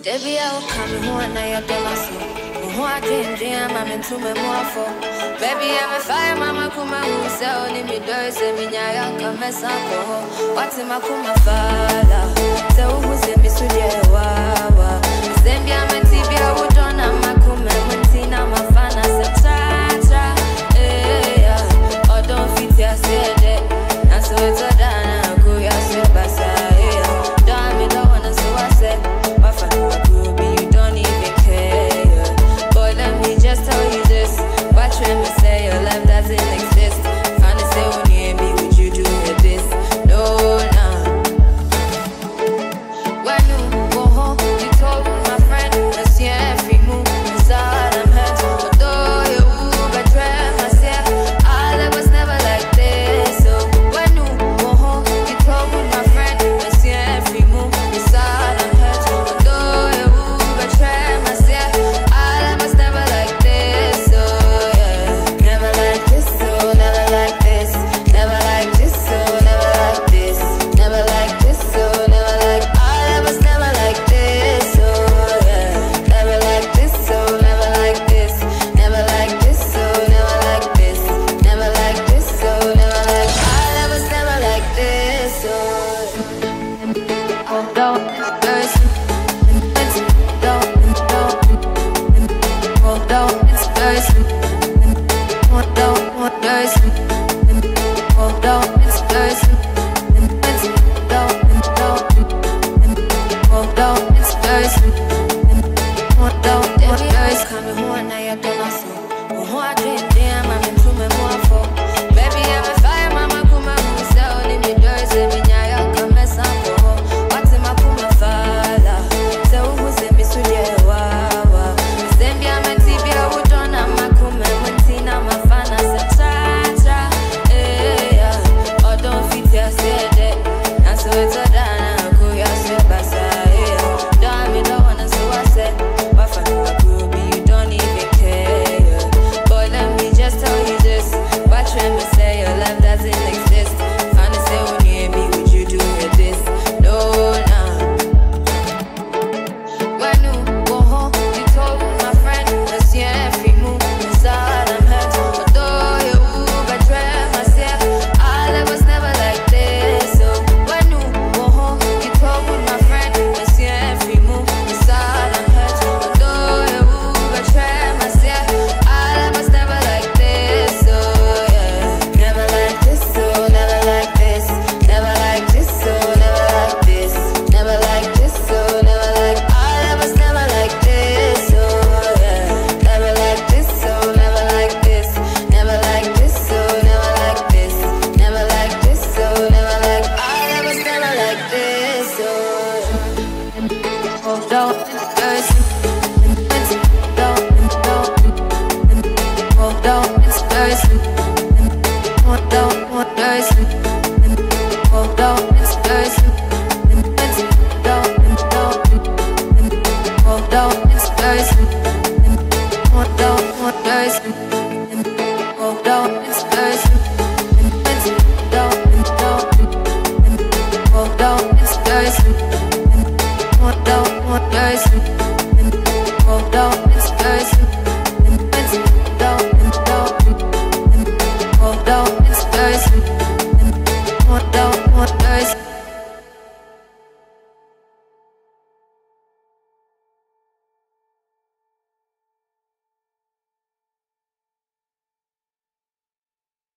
Baby, I will come home and I do my soul. Who I dream, I'm into my more for. Baby, I'm a fire, mama, kuma, who sell me doors, and me, I come as up. What's in my kuma fala? So who's in me, Sudia, Wawa? Send me a TV, I would on a macuma, Montina, my fan, as a cha, eh, or don't fit your said it. And so it's a dana, go your basa, eh, damn it, I wanna so I said. You don't even care. Boy, let me just tell you this. Watch when me say your life doesn't exist. Funny say when you and me, would you do with this? No, nah. When you go home, you told my friend, let's see every move. Inside I'm hurt, although you betray myself. All of us never like this. So when you go home, you told my friend, let's see every move. Inside I'm hurt. What